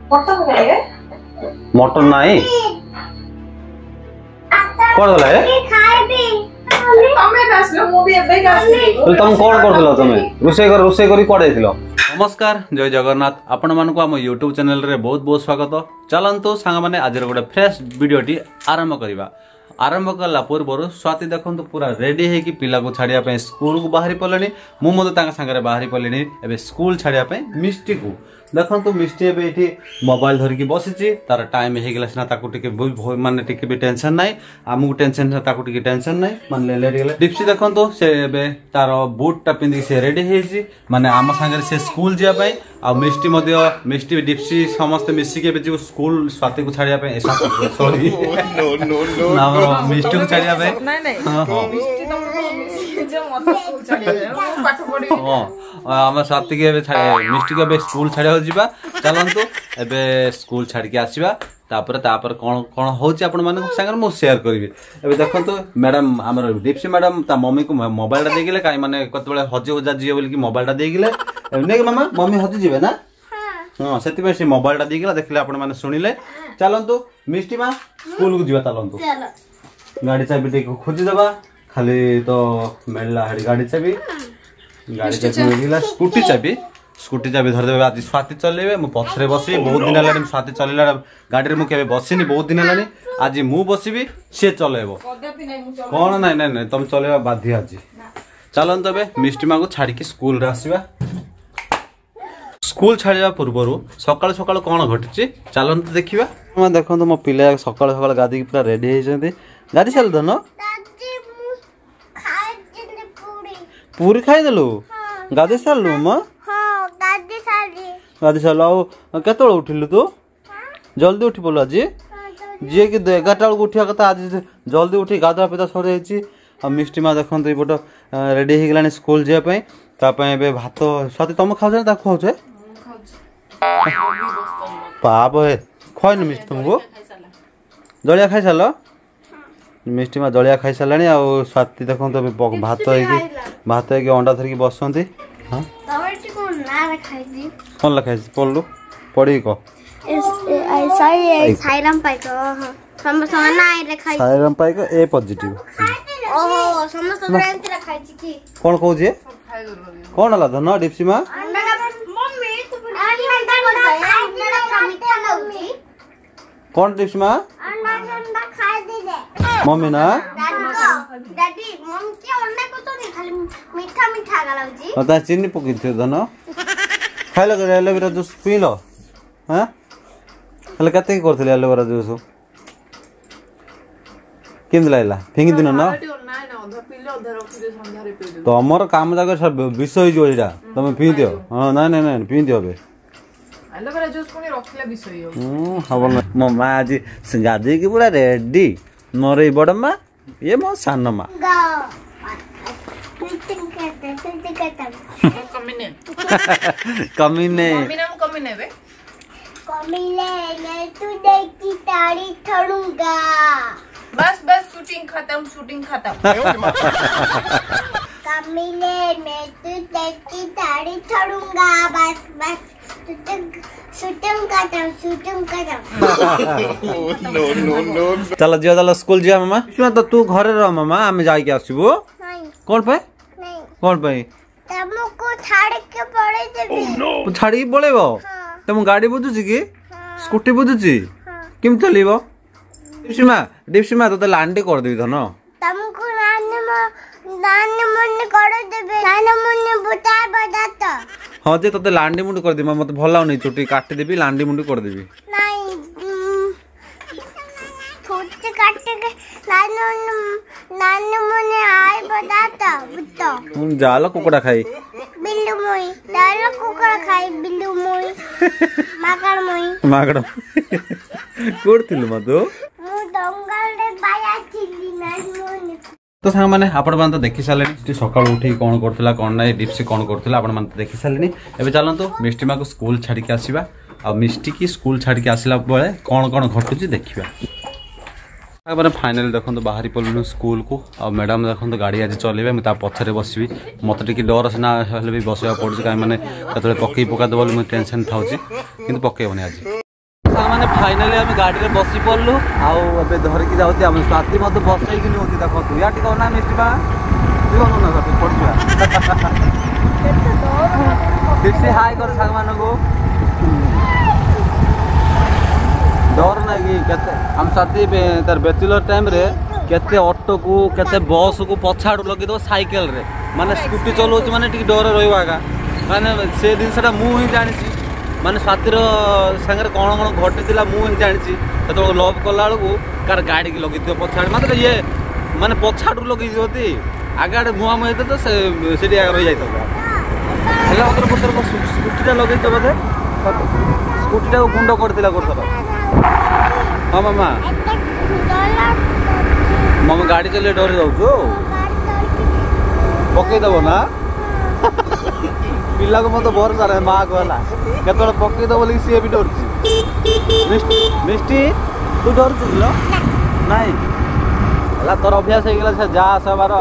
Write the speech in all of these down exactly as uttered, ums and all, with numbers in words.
Mutton नाई कौन गला है तुम कौन करथिलो तुम रोसे कर रोसे करी कोड आइथिलो। नमस्कार जय जगन्नाथ आपण मानक आम यूट्यूब चैनल रे बहुत बहुत स्वागत। चलंतु सांग माने आज गोटे फ्रेश वीडियोटी आरंभ करवा। आरंभ कला पूर्व स्वाति देखो पूरा रेडी है कि पिला को छाड़िया पे स्कूल को बाहरी पड़े मुझे सांगे बाहरी पड़े एवं स्कूल छाड़िया पे मिष्टी को देखो मिष्टी एवं ये मोबाइल धरिकी बसी तार टाइम होगा सीना मानने टी भी टेंशन ना आमको टेंशन टी टेंशन ना मानने लेट गले डिप्सी देखो से तार बुटा पिंधिक से रेडी है माने आम सांगे से स्कूल जावाई आ मिष्टी मिष्टी डिप्सी समस्त मिसिक स्कूल स्वाति को छाड़िया सॉरी मिष्टी को छाड़िया आम स्वाति के मिष्टी को स्कूल छाड़ा जा चलतु एबे स्कूल छाड़ के आसवा तापर तापर कौन कौन होची आपण माने संगे मु शेयर करबी। एबे देखंतु मैडम हमर डिप्सी मैडम ता मम्मी को मोबाइल टा देगिले काई माने कतबेले हजे उजा जियो बोल कि मोबाइल टा देगिले ने मामा मम्मी हजे जिवे ना हां सेति में से मोबाइल टा देगिला देखले आपण माने सुनिले। चलंतु मिष्टी मा स्कूल को जिवा चलंतु गाड़ी चाबी टे खोजी देबा खाली तो मेलला हडी गाड़ी चाबी गाड़ी चाबी मिलिला स्कूटी चाबी स्कूटी चाबी धर देबे। आज स्वाति चलेबे मु पछरे बसी बहुत दिन लानी स्वाति चलेला गाड़ी रे मु केबे बसिनी बहुत दिन लानी आज मु बसीबी से चलेबो कोन नै नै नै तुम चलेबा बाध्य आज। चलन तबे मिष्टी मा को छाड़ी के स्कूल रे आसीबा। स्कूल छाड़िया पूर्व सकाळ सकाळ कोन घटिछि चलन त देखिबा। हम देखो तो मो पिला सकाळ सकाळ गादी पूरा रेडी हे जंती गादी चल दनो पूरी खाई देलु गादी चललु म गादी चल केत उठिलु तू जल्दी उठी बोल आज जी कि एगारटा बेलू उठा कथा आज जल्दी उठी गाधुआ पिता सर मिष्टी मा देखो ये रेडी हो गलानी स्कूल जावाई भात स्वाति तुम खाऊ खुआऊ पाप हे खुआन मिष्टी तुमको जलिया खाई सार मिष्टी मा जलिया खाई सारा स्वाति देखो भात भात अंडा धरिकी बसती कौन लिखाई पढ़लु पढ़ी कह साईराम पाइक साईराम पाइक ए पॉजिटिव कौन कहू कौन है धन डिप्सी मा कौन डिप्सी मा मम्मी ना चीनी पकई धन खाइल एलोवेरा जूस पील हाँ केते करथिले एलोवेरा जूस केम लागला फेंगी दिन ना तमर काम जाक विष हो जो तुम पी दियो हाँ ना ना ना पी दियो एलोवेरा जूस कोनी रखले विष हो हबो मो मां आज गादी की पूरा रेडी मोर ई बड़ मां ये मो सान मां कमीने मम्मी नाम कमीने बे कमीने मैं तू देखी ताड़ी छोड़ूंगा बस बस शूटिंग खत्म शूटिंग खत्म कमीने मैं तू देखी ताड़ी छोड़ूंगा बस बस शूटिंग खत्म शूटिंग खत्म नो नो नो चलो जिया चलो स्कूल जिया मामा इसमें तो तू घरे रह मामा हम जाई के आसीबो कौन पे नहीं कौन पे तुमको छाड़ के पड़े देबी तू छाड़ के पळेबो तुम गाड़ी बुझुची कि स्कूटी बुझुची किम चलीबो डिप्सीमा डिप्सीमा तो लांडी कर देबी धन तुमको नानी म नानी मुन्नी कर देबे नानी मुन्नी बुता बदात हां जे तते लांडी मुंडी कर देबी मते भल लाउनी चुटी काटी देबी लांडी मुंडी कर देबी नहीं छोटी काटे के नानी नानी मुन्नी आए बदात बुत्तो हम जाला कुकड़ा खाई बिल्लू मोई जाला कुकड़ा खाई बिल्लू मोई माकड़ मोई माकड़ कोड़थिलु म तो मु दंगल रे बाया चिल्ली नानी मुन्नी तो सांग माने आपण मान तो देखि साले सकाळ उठी कोन करथला कोन नै डिप्सी कोन करथला आपण मान तो देखि सालेनी एबे चलंतु मिष्टी मा को स्कूल छाडी के आसीबा आ मिष्टी की स्कूल छाडी के आसिला बेले कोन कोन घटुची देखिबा। मैंने फाइनल देखो तो बाहरी पड़लु स्कूल को आ मैडम देखो गाड़ी आज चलेबे मुझे पछरे बसबी मत टी डर सीना भी बसवा पड़े कहीं मैंने पकई पका देव टेंशन था कि पकईबनी आज। मैंने फाइनाली आम गाड़ी में बसी पड़लु आउ धरिकी जाऊँगी आम स्वाति मत बसई नौ देखो तू या टिके ना मिस्टी बा ना पड़ा ठीक से हाई कर सांग मान को डर ना कि केते हम साथी तार बैचलर टाइम रे केते ऑटो को केते बस को पछाड़ लगे दो साइकिल रे माने स्कूटी चलाउछ माने टिक डर रहइबा का माने से जिनसटा मु ही जानि छी माने साथीर संगे कौन कौन घटी मु ही जानी तो लव कला बेलू कार गाड़ी की लगे पछाड़ मतलब ये माने पछाड़ू लगे आगे मुआ मुहे तो से रही जाता स्कूटीटा लगे बोधे स्कूटीटा को गुंड करता गोर हाँ मामा मामा गाड़ी चलिए डर जाऊ पकईदेव ना पिला को मत भरोसा रहे माँ को है केत पकईद बोल सी भी डर मिष्टी तू डर चुल नाई तोर अभ्यास हो गला जा आसबार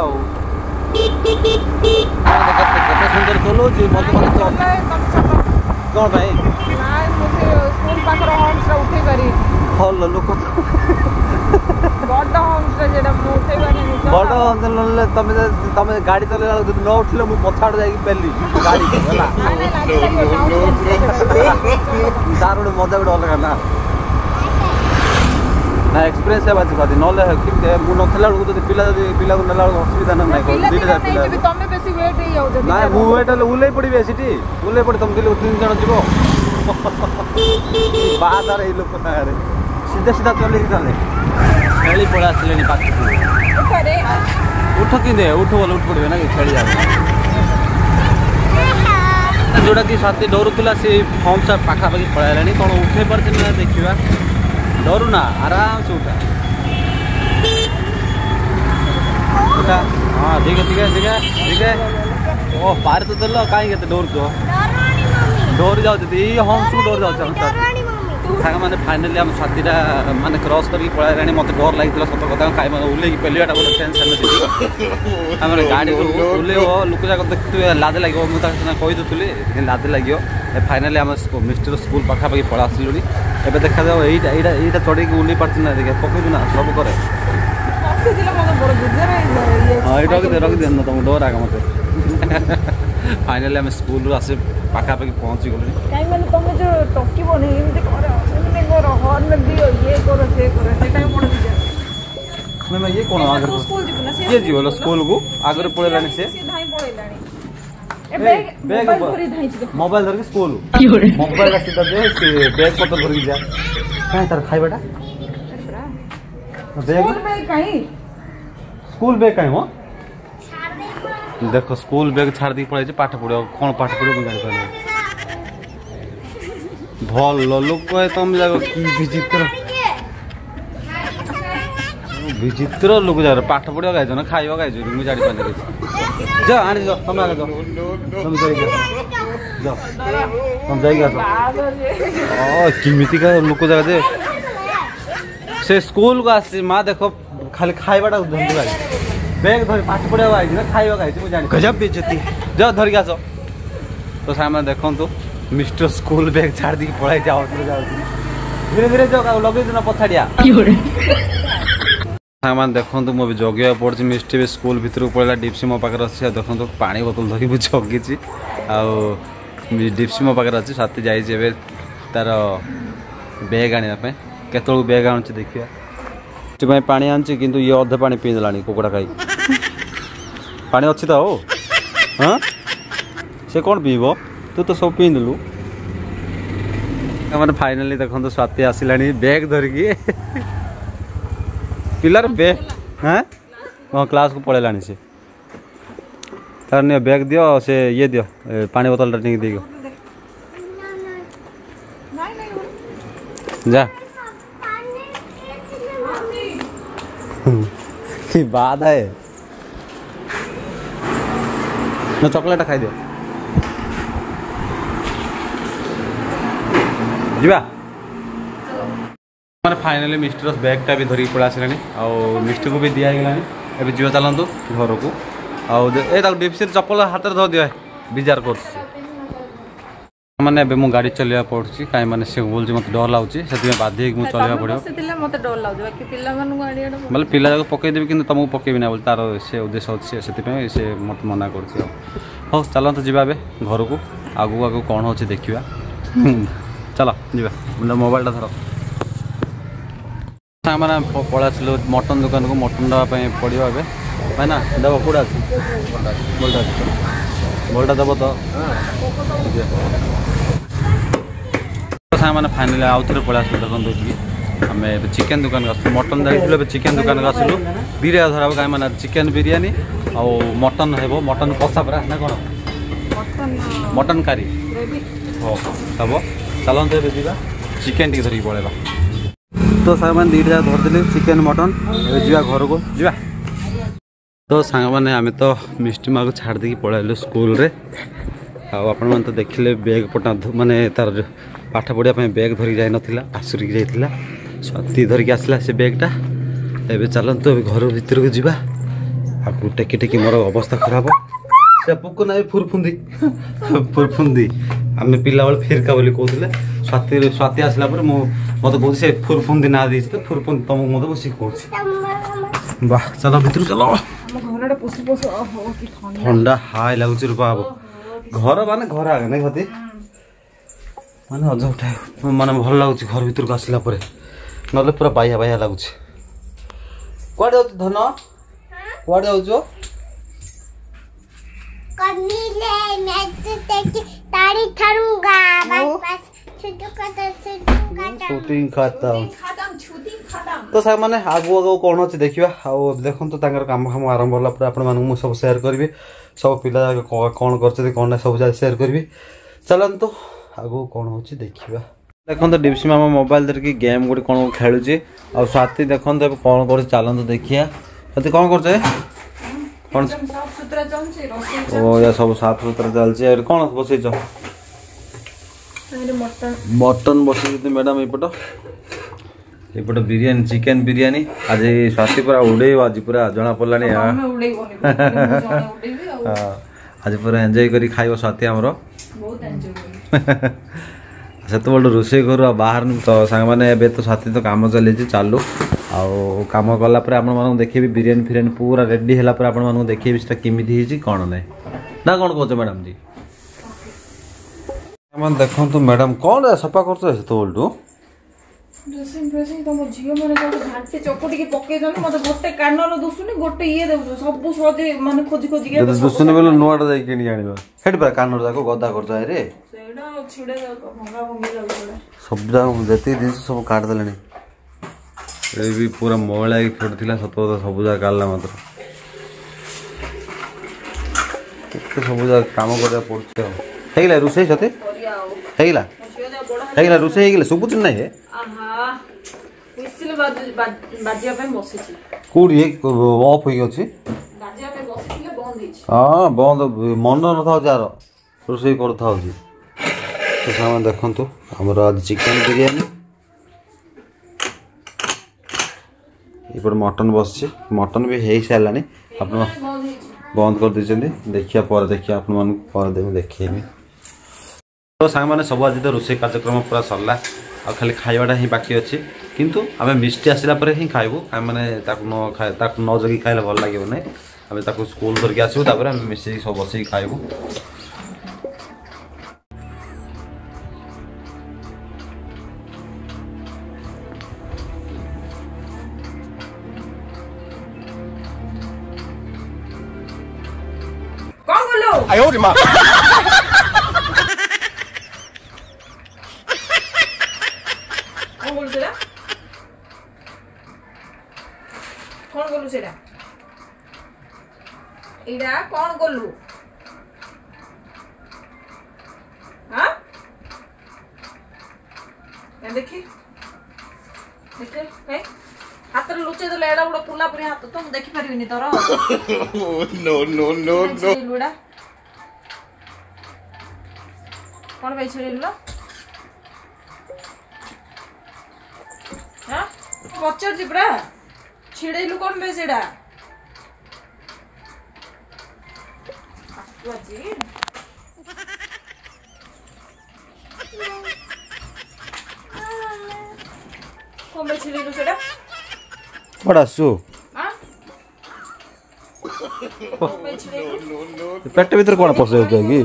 सुंदर चलाऊ मत कौन भाई भल लोक बड़ तुम तुम गाड़ी चल न उठिले मुझे पछाड़ जा पेली गाड़ी तार गोटे मजा गोटे अलग ना ना एक्सपीरियंस है बाजी बाजी नले कि मु नथला बेलू जब पिला पिला को नेला असुविधा ना ना मु वेट उल्लै पड़े सीटी उल्लै पड़े तुम कहले तीन जन जीव बादार ये लोक सागर सीधा सीधा चल खेली पड़ा आसिले पाख उठ कि उठ बोल उठ पड़े ना कि खेली जोटा कि साथी डरुला से फॉर्म सा पाखापाखि पड़ाला कौन उठे पारे ना देखा डरू ना आराम से उठा उठा हाँ ठीक है ठीक है ठीक है ठीक है ओ पार तो देल कहीं डर तो डर जाऊँ हम सब डर जाऊँ साग मैंने फाइनाली आम साथीटा माने क्रॉस करके पड़ा मत डर लगी सत कथा कहीं ओल्ल पेलियाटा गोटे टेंशन आम गाड़ी ओल्ल लोक जाक देखते लाज लगे मुझे कहीदुली लेकिन लाज लगे फाइनाली आम मिस्टर स्कूल पाखापाखि पड़ा आसलु एवं देखा जाओ यहाँ यहाँ चढ़ी ओल्ल पार्टी ना देखा पकड़ू ना सब करे हाँ ये रखिदे रखिदे ना तुमको डर आगे मत फाइनाली आम स्कूल आसे पाखापाखि पहुँची गलु ये कौन ये जीव स्कूल को आगे पड़ेगा से मोबाइल धरिक स्कूल मोबाइल सीधा दे बैग पत्र धरिक जा कहीं तार खाइबाटा बैग स्कूल बैग कहीं हो देखो स्कूल बैग छाड़ दी पड़े पाठ पढ़ो कौन पाठ पढ़ो जानी पारे भल लोक है तुम जाओ कि विचित्र विचित्र लोक जाओ पाठ पढ़ा गाइज ना खाइबा गाइज मुझे जानी पारे जा आनी जाओ तुम आगे जाओ तुम जाइए जाओ तुम जाइए ओ किमिति का लोक जागा दे से स्कूल को आसी माँ देखो खाली खाइबाटा धंधु गाइज बैग धरी पाठ पढ़ा आई ना खाइबा गाइज मुझे जानी गजब बेइज्जती जाओ धरिक आस तो सामने देखो मिस्टर स्कूल बैग छाड़ दी पढ़ाई जाओ धीरे धीरे जाओ लगे दिन पछाड़िया सामान देखो मुझे जगिया पड़ी मिस्टी भी स्कूल भितर पड़ा डिप्सी मो पाखे अच्छे देखो पानी बोतल धरी मुझे जगी डिप्सी मो पाखे अच्छी साथी जाइए तार बैग आने केत बैग आनु देखिए पानी आनी कि ये अधे पानी पीदेला कुकुड़ा खाई पानी अच्छी तो हाँ से कौन पीब तू तो सब पीदेलु मैंने फाइनाली देखो स्वाति आसला बैग धरिकी पिलार बैग हाँ हाँ क्लास को पड़ेला से तार नहीं बैग दियो से ये दियो पानी बोतल नहीं दियो जा की बात है ना चॉकलेट खाई दियो जीवा मैंने फाइनाली मिस्टर बैगटा भी धरिक पड़ा आसला आउ मिस्टर को भी दिगला ए जीवा चलतु घर को आउ ए डिप्सी चप्पल हाथ धो दिए विजार कर मैंने एबे मु गाड़ी चलवा पड़ुछि काई माने से बोल मत डर लाउछि सेति बाध्य मु चलवा पड़ियो बसितिले मते डर लागो बाकी पिल्ला मानु गाड़ी आडो मतलब पिला जाको पकई देबी किंतु तुमको पकेबी ना बोल तार से उद्देश्य अछि सेति पे से मत मना करछि हो चलो तो जीवा बे घर को आगु आगु कौन होछि देखिबा चलो जीवा मतलब मोबाइल टा धर सामान पळासलो मटन दुकान को मटन दवा पे पड़ियो एबे है ना दवा कुडा बोलडा बोलडा दबो तो सामान फाइनली आउ थे पळासलो देखो कि आम चिकेन दुकान का मटन जाइए चिकेन दुकान का आसलु बिरिया धरा कहीं मैंने चिकेन बिरियानी आउ मटन हेबो मटन कषा परा ना कौन मटन कारी हो हम चलते ए जा चिकेन टी धरिक पड़ेगा तो साग मैंने दुईटा धरदे चिकेन मटन जा घर को जा तो सांग मैंने आम तो मिष्टी माँ को छाड़ देकी पलैलु स्कूल रे आपण तो देखिले बैग पटा माने तार पाठ पढ़ापी बैग धरिक जाई नथिला आसुरिक जाइथिला स्वाति धरिक आसला से बैगटा एबे चलतो घर भीतर को जीवा आकु टेकी टेकी मोर अवस्था खराब से पुक ना फुरफुंदी फुरफुंदी आम पिला बेल फिरका बोली कहते स्वाति स्वाति आसला पर मो मत कहूँ से फुरफुंदी ना दी तो फुरफुंदी तुमको मत बस कहूँ वाह चलो भीतर चलो ठंडा हाय लगुच बाबू घर माने घर आगे नहीं होती माने अजब टाइप माने भल लगुच घर भीतर को आसला परे नले पूरा बाया बाया लगुच कुआडे जाउछ धन कुआडे जाउछ कमीले मैं तो तेरी ताड़ी ठरूंगा बस बस छुटू खाता छुटू खाता शूटिंग खाता खत्म शूटिंग खत्म तो साग माने आगु आगु कौन अच्छे देखा आउ देखो तो काम काम आरंभ होला पर आपण मानू सब शेयर करी सब पिला कौन कर कौन सब शेयर करी चलतु आगु कौन हो देखा देखो तो डिप्सी मामा मोबाइल धरिकी गेम गोटे कौन खेलुचे आ स्वाति देखो तो कौन कर चलतु देखिया स्वाति कौन कर कौन साफ सुथरा चलछे रोसे ओ या सब साफ सुथरा चलछे कौन बसैछ मटन मटन बसै मैडम एपट एपट बिरियानी चिकेन बिरियानी आज स्वाति पूरा उड़े आज पूरा जना पड़लानी आज पूरा एंजॉय करी खाइबो स्वाति हमरो बहुत एंजॉय से रोषे करू बाहर तो सांग मैंने एबे तो स्वाति तो काम चली चालू आउ कम कला आपण देखेबी बिरियानी फिरियानी पूरा रेडी है आपण देखेबी सेटा केमिति हिची कोन नै ना कोन कहछ मैडम जी हम देखो तो मैडम कौन सफा करछ से तो उल्टू ड्रेसिंग ड्रेसिंग तुम झियो माने सब घांटे चकोटी के पके जने मते गोटे कानर दुसुनी गोटे ये देउ सब सजे माने खोजी खोजी के दुसुनी बेलो नोआडा जाई किनी आनिबा हेड पर कानर जाको गदा करछ रे सेडा छिडे भंगा भंगी लागो सब जाको जति दिन सब काट देलनी ए भी पूरा मोहला की फेडथिला सत सब जा काला मात्र के सब जा काम करया पड़छ हेगला रुसै सते हेगला हेगला रुसै हेगला सुबुच नै हे आहा विसिल बाजिया पे बसिछि कोडी ऑफ होई अछि बाजिया पे बसिले बंद हिछि हां बंद मन न था जार रुसै करथा होछि तो सामान देखंतु हमर आज चिकन बिरयानी इपर मटन बसछि मटन भी हेई सालानी अपन बंद कर दिछन्ती देखिया पर देखिया अपन मन पर देबे देखिएबी तो सांग माने सब आज तो रोषे कार्यक्रम पूरा सरला आ खाली खाइबाटा ही बाकी अच्छी किंतु आम मिष्टी आसला पर ही खाइबू आम मैंने न खाए न जगि खाइले भल लगे ना आम ताको स्कूल करके आसबू तापर आम मिसे सब बस खाइबू कौन बोलो आयो रे मां कौन बोलू सेटा कौन बोलू सेटा एडा कौन बोलू हां मैं देखी देखे हे हाथ रे लुचे देले एडा गुडा पुला पुरी हाथ तो देखि परिबिनी तोर नो नो नो नो लुडा कौन भाई छेड़िलो हां पचर जिब्रा छिड़ेलु कौन बे सेडा आजी कौन पे छिड़ेलु सेटा बड़ा सु हां पे छिड़ेलु पेट भीतर कौन पस जाउछ कि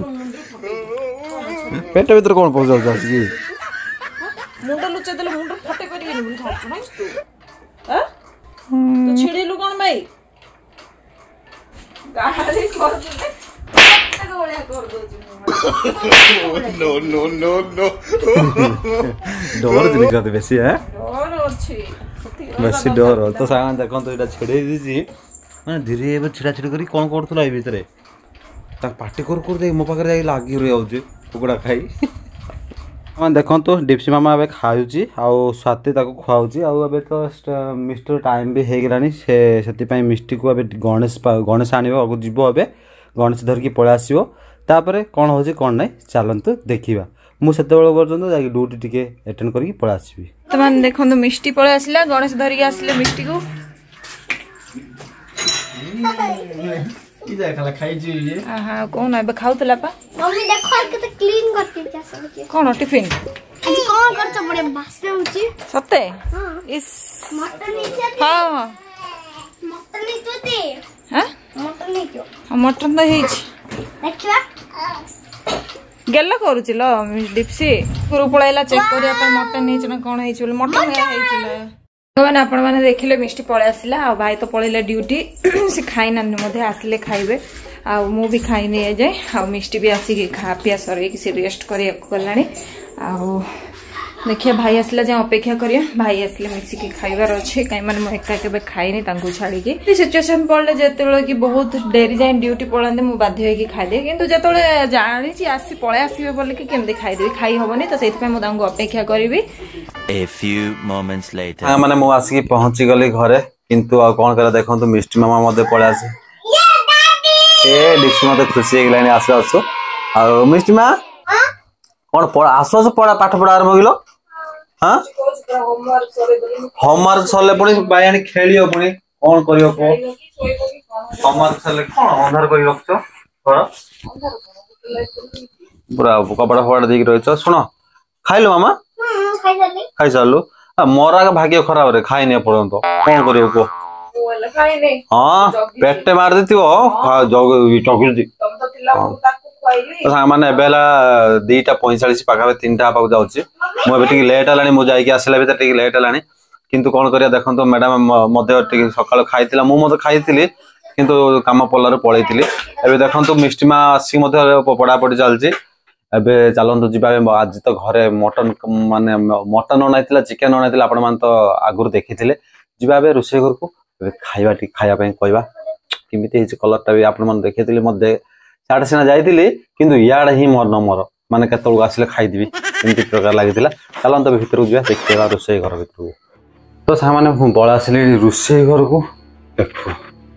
पेट भीतर कौन पस जाउछ कि मुंड लुचे देले मुंड फटे करी गेलु बोली खाउ ना तू हां तो छिड़ेलु कौन भाई गाड़ी कर दे तक ओळ्या कर दोची No, no, no, no. डर दिली कते बेसी है डर अछि बेसी डर तो सामान देखन तो एटा छेड़े दिसी माने धीरे एबे छिड़ा छिड़ी करी कोन करथुला ए भीतरे ता पार्टी कर कर दे मो पाकर जाई लागी रे आउजे कुकुडा खाई हम देखन तो डिप्सी मामा एबे खाउची आ स्वाति ताको खुआउची आ एबे तो मिस्टर टाइम भी हे गेलानी से सेति पई मिस्टी को एबे गणेश गणेश आनिबो अगु जीवो एबे गणेश धर की पळे आसीबो तापरे कोन होची कोन नै चलंतु देखिबा मु सेते बेला पर्यंत जाई ड्यूटी टिके अटेंड करकी पळे आसीबी तमान देखंतु मिष्टी पळे आसिला गणेश धरि आसिले मिष्टी को की जाय खाला खाई जी ये आहा कोन एबे खाउतला पा मम्मी देखो केते क्लीन करती जा सब के कोन टिफिन आज कोन करछ बड़े बासरे होची सत्ते हां इस मटन नीचे हां मटन नीचे दे हां मटन नीचे मटन तो हेछ देखिबा गेला करूची ल डिप्सी गुरु पळाइला चेक करिया पर मटन हेछ ना कोन हेछ बोले मटन हेछला भगवान आपण माने देखिले मिष्टी पळे आसिला आ भाई तो पळेले ड्यूटी से खाइ नानी मध्ये आसिले खाइबे आ मु भी खाइ नै जाय आ मिष्टी भी आसी के खा पिया सरे कि से रेस्ट करिया कोलानी आ देखिए भाई आसला जे अपेक्षा करिया भाई आसले मिसी के खाइबार अछि काई माने म एका केबे खाइ नै तांको छाडी के ए सिचुएशन पड़ले जेतेबेले कि बहुत डेरी जाय ड्यूटी पळांदे मु बाध्य होई कि खाइ दे किंतु जेतेबेले जानि छि आसी पळे आसीबे बोले कि केमदे खाइ देबी खाइ होबनी तो सेति पे मु तांको अपेक्षा करबी A few moments later हां माने मु आसी के पहुंची गली घरे किंतु आ कोन करा देखंतु मिष्टी मामा मध्ये पळे आसे ए डिप्सी मते खुशी हे गेलानी आसे आसो आ मिष्टी मा हां कोन पढा आसो आसो पढा पाठ पढा आरंभ गेलो हां होमवर्क सरले पुणी बायानी खेलियो पुणी कोन करियो को होमवर्क सरले कोन अंधार करि रखछो पर पूरा कपड़ा फड़ा देख रहिछो सुनो खाइलो मामा हम्म खाइ जल्दी खाइ चालू मोरा का भाग्य खराब रे खाइ नै पड़ंतो कोन करियो को ओला खाइ नै हां पेटे मार देतियो जग टकिल दी तम तो तिला ताको खाइली तो माने बेला दो टा पैंतालीस पाखा तीन टा पाक जाउची मो एबे टिक लेट हलानी मो जाई के आसला भीतर टिक लेट हलानी किंतु कोन करिया देखंतो मैडम मध्ये टिक सकाळ खाइतिला मु मध्ये खाइतिली किंतु काम पल्लार पळैतिली एबे देखंतो मिष्टीमा आसी मध्ये पडा पडी चलची एबे चलंतो जिबा आज तो घरे मटन माने मटन ओनाइतिला चिकन ओनाइतिला आपण मान तो आगुर देखिथिले जिबा एबे रुसे घर को खाइबा टिक खाया पय कहबा किमिति हिच कलर टा भी आपण मान देखिथिले मध्ये साडे सिना जाइतिली किंतु याड ही मोर नंबर माने केतल आसिले खाइ दिबी एमति प्रकार लागितिला चलंतो भीतर जिया देखिबा रुसे घर भीतर तो सामाने बळा आसिले रुसे घर को देखो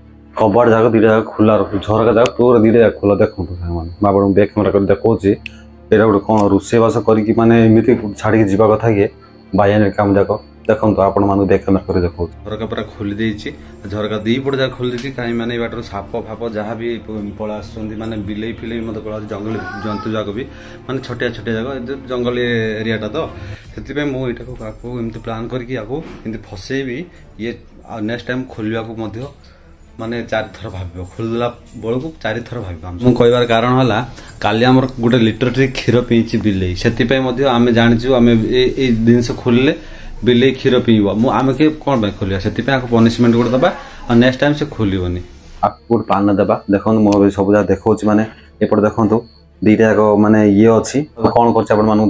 कबड़ जाक दीटा जाक खुला रखु झरका जाक पूरा दीटा जाक खुला देखो तो सामान बाबड़ बैक कैमरा कर देखौची एटा गुड कोन रुसे बास करी कि माने एमिति छाडी के जीवा कथा के बायान काम जाक देखो तो आपण मानु बैक कैमरा कर देखौ झरका पूरा खोली देछि झरका दी पड़ जा खोली देछि काई माने बाटर साप फाप जहा भी पळा आसुंदी माने बिलेई फिलेई मते पळा जंगल जंतु जाक भी माने छोटिया छोटिया जाक जंगल एरियाटा तो सेति पे मु एटा को काको एमिति प्लान करी कि आको एमिति फसेबी ये नेक्स्ट टाइम खोलिया को मध्य माने चार थर भाबियो खोलला बळ को चार थर भाबियो हम कहबार कारण हला काली हमर गुटे लिटर टे खीर पीछि बिलेई सेति पे मध्य आमे जानिछु आमे ए ए दिनस खोलले बिलेई खीर पीबो मु आमे के कोन बे खोलिया सेति पे आको पनिशमेंट गुटे दबा और नेक्स्ट टाइम से खोलिबोनी आको गुटे पान दबा देखन मो सब जा देखौछि माने एपड देखंतु दीटा को माने ये अछि कोन करछ आपण मानु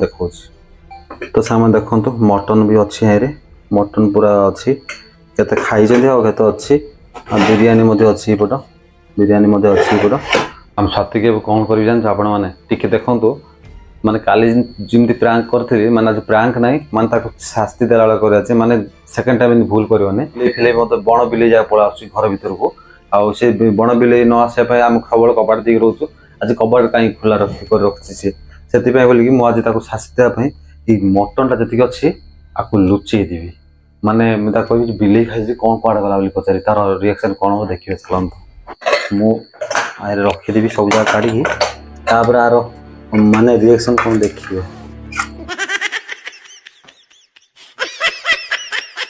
देखौछि तो सामान देखंतु मटन भी अछि हेरे मटन पूरा अछि केते खाइ जंदी आ केते अछि आ बिरयानी मध्ये अछि पट बिरयानी मध्ये अछि पट हम साथी के कोन करि जान आपण माने टिके देखंतु माने काली जिमति प्रैंक करथि माने आज प्रैंक नाही माने ताको शास्ति देला करे अछि माने सेकंड टाइम भूल करबोने ले फिले मते बण बिले जा पळा आछि घर भीतर को आ से बण बिले न आसे पय हम खबळ कबाड़ दी रहउछु आज कबाड़ काई खुला रखि कर रखछि से सेति पय बोली कि मु आज ताको शास्ति दे पय ई मटन ता जति अछि आकु लुचि दिबी माने मैं कहि बिलेई खाइ कौन कड़ा गला बोली पचारि तार रिएक्शन कौन हो देखिए चलत मु आरे रखि देबी सब जा काढी तापर आर माने रिएक्शन कौन देखियो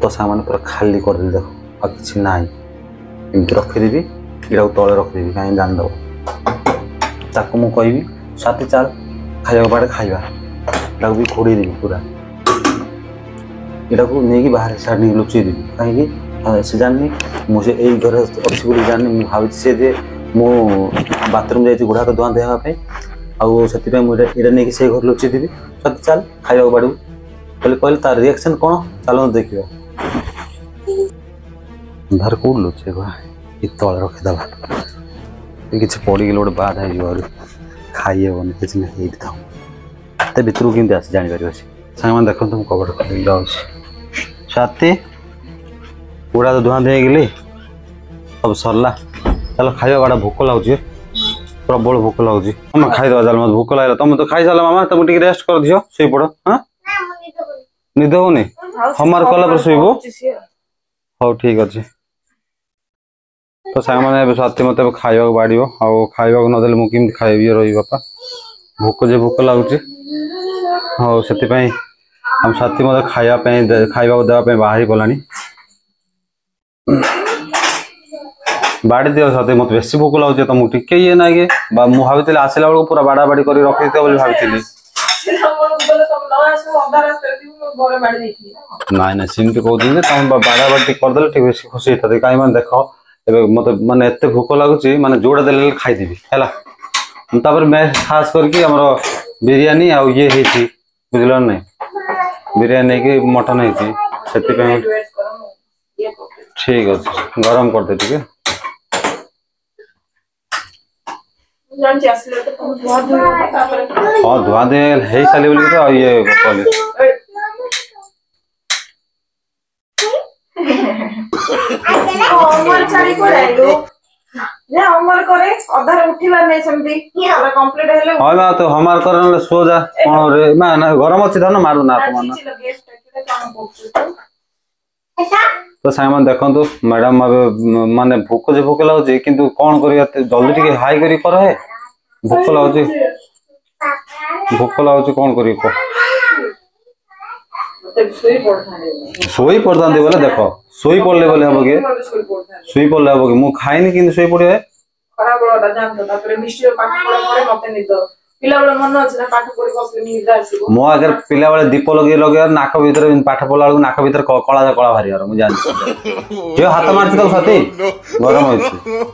सामान पूरा खाली करदेवी देख आ कि ना एमती रखीदेवी यहाँ तले रखीदेवी कहीं जानीदेव ताको मु कहबी साथी चाल खाइबा बाटे खाइबा यहाँ भी खोड़देवी पूरा यहाँ को नहीं बाहर साइड नहीं लुचेदेवी कहीं से जानी मुझे यही घर अच्छी बोली जानी मुझे भावी सी जे मु बाथरूम जाइए गुड़ाक धुआ देवाई आउे मुझे नहीं से घर लुचेदेवी साथी चाल खाइबा बाड़ू कहले कहले तार रिएक्शन कौन चलो देखिए बाहर कौन लुचे तले रखीदे किसी पड़गले गोटे बाद हो खाई हेन किसी ना था ते भितर केमती आस जापर सांग मैंने देखो तुम कबड़ खोल जाऊँ साथी गुड़ा तो धुआ धुआ गली सब सरला चलो खाइबा बाड़ा भोक लगुच प्रबल भोक लगुच तुम खाईदे चल मत भोक लगे तुम तो खाई सारा मामा तुम टे रेस्ट कर दियो शोई पड़ हाँ निद होनी हमार कला पर शोबो हाँ ठीक अच्छे तो सांग मैंने साथी मत खाइबा बाड़ खाइबा नदेले मुझे खाइबी रही बापा भोक जे भोक लगुच हाँ से हम साथी मत खाइबा खाइबा देवाई बाहरी गला बाड़ी दियो साथी मत बेसी भोक लगुच तुमको टिके ये ना कि मुझे भाई आसला बेलू पूरा बाड़ा बाड़ी कर रखी भाई ना ना सीमती कहते तुम बाड़ा बाड़ी करदे ठीक बेस खुशी होता कहीं मैंने देख मत मानते एत भोक लगुच मानते जोड़ा देले खाईदेवी है मैं खास करके बिरियानी आउ ये बुझल ना बिरियानी की मटन है ठीक अच्छे गरम करदे टे हाँ धुआ दे है सारी बोल तो ये हाँ तो हमार कर सो जा कौन रे गरम अच्छी था ना मारू ना तो सामान देखो मैडम माने भोक जे भोक लगुच कि कौन कर जल्दी टे हाई कर कर भोक लगुच भोक लगुच कौन कर शोई पड़ता बोले देख शोई पड़े बोले हम कि शोई पड़े हम कि मुझे खाइनी कि शोई पड़े मो आगे पिला बेले दीप लगे लगे नाक भीतर पाठ पढ़ला बेलू नाक भीतर कला कला बाहर मुझे जानी हाथ मारती तो साथी गरम हो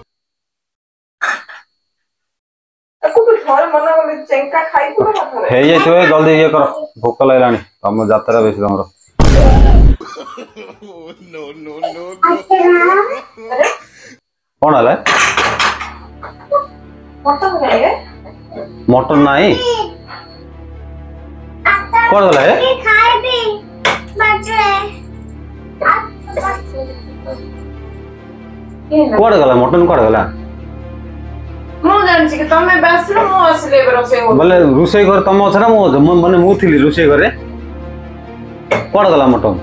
जल्दी ये कर भोक लगे तुम जात्रा बेस तुम कौन है मटन नाई कौन गला है कौन गला मटन कौन गला बोले रुसे घर तुम अच्छे ना मैंने मुझे रुसे घरे कौन गला मटन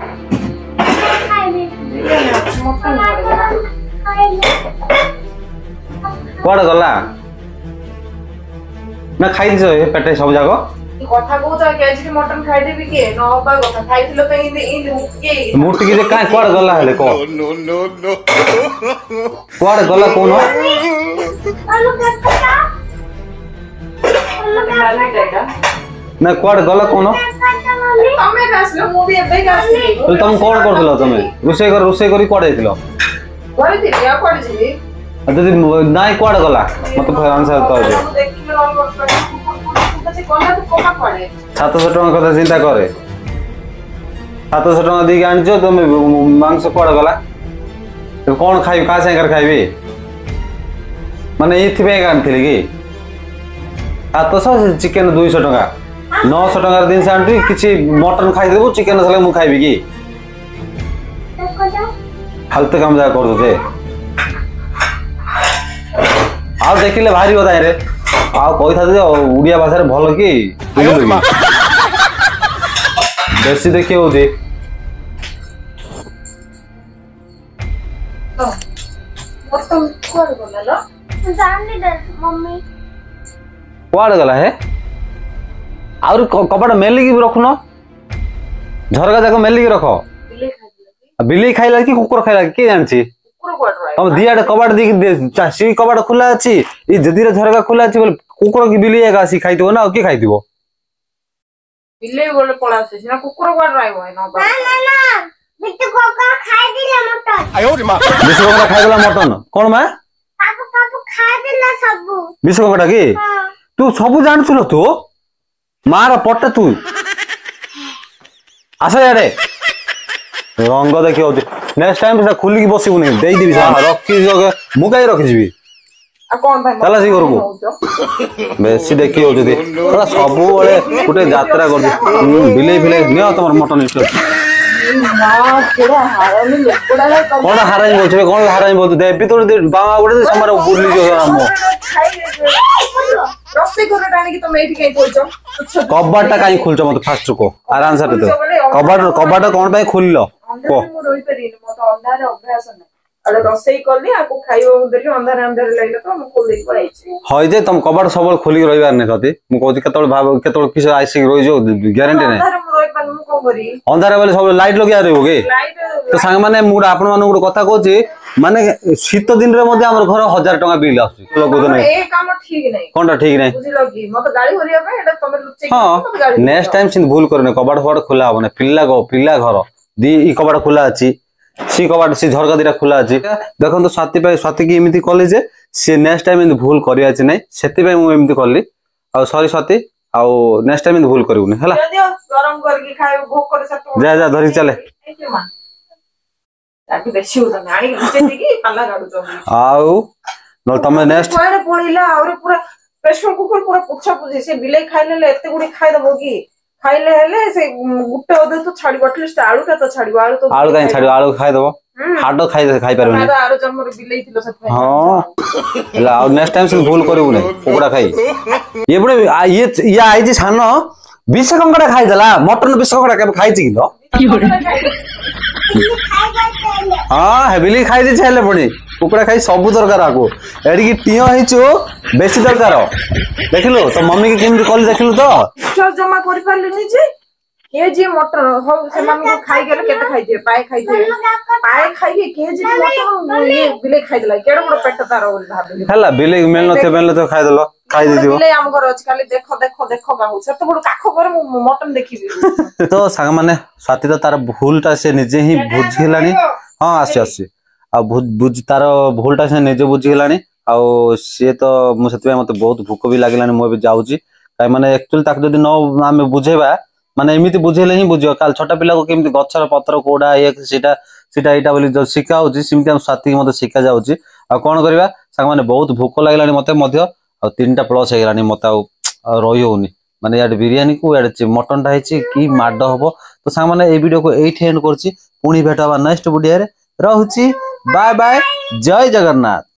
कौन गला ना खाई दिस पेटे सब जाक कथा कहूचा केजी मटन खाई देबी के न होबा कथा खाइथिलो त इन इन के मूर्ति के का कोड गला हेले को नो नो नो कोड गला कोन ना कोड गला कोन तमे कासलो मु भी एबे कासली तो तुम कोन करथलो तमे रुसे कर रुसे करी कोड आइथिलो करे दिबी आ कोड जिबी अदि नाइ कोड गला मत आंसर तो दे सात सौ टका कथा चिंता करे सात सौ टका दी आन तुम मांस कड़ गला तो कौन खाई क्या सागर खाइबी माने ये आनी कि सात सौ चिकेन दुई सौ टका नौ सौ टकार जिन आनी कि मटन खाईदेबू चिकेन साले मुझे खाइबी कि फालतू काम जगह कर आ देखिले भारी बता रे आ कही था उड़िया भाषा भल कि बेसी देखी हो कुआड़ गला है आउर कपड़ा मेलिकी भी रखुन झरका जाक मेलिकी रख बिल्ली खाइला कि कुकुर खाइला कि जानछि हम दियाडे कबाट दी सी कबाट खुला अछि ई जदीरे झरका खुला अछि बोले कुकुर की बिल्ली एक आसी खाइतो ना कि खाइदिबो बिल्ली बोले पळा से ना कुकुर कोड रहबो ना ना ना ना बिट्टू कोकर खाइ दिला मटन आयो रे मां बिस कोकड़ा खाइला मटन कोन मा कापू कापू खाइ दिला सबु बिस कोकड़ा की तू सब जानछु तू मार पट तू आसा याडे रंग देखि होती नेक्स्ट टाइम से खुली की बसिबु नै देई दिबि रखी जगे मु काई रखि जिबि आ कोन भाई चला सी करबो बेसी देखि हो जदी तोरा सब बळे गुटे यात्रा कर दे बिले बिले नियो तमर मटन इष्ट ना केड़ा हारामी लेकोडा है कोन हाराई बोल छे कोन हाराई बोल देबी तो बाबा गुटे समर बुरली जो हम रस्सी करे डानी की तो मेठी कई बोलछो कबाटा काई खुलछ मत फास्ट को आराम से तो कबाट कबाट कोन भाई खुललो को मु रोई परिन मत अंधार अभ्यास नै अरे रस्सी करली आको खाइबो देली अंधार अंधार लइले तो मु खोल दे पड़ाई छी होय जे तुम कबाट सबल खोली रहिबार नै सती मु कहू केतोल भाव केतोल किस आइसी रोइ जो गारंटी नै अंधार मु रोई पर मु को करी अंधार बेले सब लाइट लगिया रहबो के लाइट तो सांग माने मु आपण माने गुड कथा कहूची माने शीत दिन रे मध्ये हमर घर हजार टका बिल आसी लोगो नै ए काम ठीक नै कोनटा ठीक नै बुझिलो की मत गाड़ी होरिया पे एटा तमे लुचै हां गाड़ी नेक्स्ट टाइम सिन भूल करने कबाट फबाट खुला होबने पिल्ला गो पिल्ला घर दी ई कबाट खुला अछि सी कबाट सी झरका दिरा खुला अछि देखन तो स्वाति पे स्वाति की एमिति कॉलेज जे से नेक्स्ट टाइम इन भूल करिया अछि नै सेति पे मु एमिति करली आ सॉरी स्वाति आ नेक्स्ट टाइम इन भूल करिउ नै हला गरम करके खाए भोग करे सब जा जा धरि चले ताकि बेसी होता नाणी नीचे दिगी पल्ला गाडू जो आउ न तमे नेक्स्ट कोरे पोळीला और पूरा प्रेशर कुकर पूरा पुछा पुछी से बिले खाइले ले एते गुडी खाइ दबो की खाइले हेले से गुट्टे ओदे तो छाडी बटलिस्ट आलू का तो छाडी आलू तो आलू काई छाडी आलू खाइ दबो हाडो खाइ खाइ परबे ना आरो जमर बिले थिलो सब हां ला और नेक्स्ट टाइम से भूल करिउ नै कुकुड़ा खाइ ये बडे ये ये आई जे छानो बीस कंकड़ा खाइ दला मटन बीस कंकड़ा के खाइ छी किलो हां हेबिली खाइ दे छले पडी कुकुड़ा खाइ सब दरकार आको एडी की टियो हिचो बेसी दरकार देखिलो तो मम्मी के केमति कॉल देखिलो तो विश्वास जमा करि परले नी जे के जे मटन हो से मम्मी को खाइ गेले केते खाइ जे पाए खाइ जे पाए खाइ के के जे मटन ये बिले खाइ दला केडो बडो पेट तारो बोल भाबली हला बिले मेल नथे मेल तो खाइ दलो खाइ दिदियो बिले हम घर अछि खाली देखो देखो देखो गाहु से तो बडो काखो करे मु मटन देखिबी तो सांग माने स्वाति तो तार भूलटा से निजे ही बुझिलानी हां आसी आसी आ बुझ तार भूलटा से निजे बुझिलानी आ से तो मु सेति मते बहुत भूख भी लागिलानी मु भी जाउची काई माने एक्चुअली ताक जदी न आमे बुझेबा माने एमिति बुझेले ही बुझियो काल छोटा पिला को केमिति गछर पत्र कोडा एक सीटा सीटा एटा बोली जो सिखा होची सिमति हम साथी मते सिखा जाउची आ कोन करबा सांग माने बहुत भूख लागिलानी मते मध्य आ तीनटा प्लस हेलानी मते आ रही होनी माने याड बिरयानी को याड मटन टा हेची की माड हबो तो सांग माने ए वीडियो को एट एंड करची पुणी भेटाबा नेक्स्ट वीडियो रे रहउची बाय बाय जय जगन्नाथ।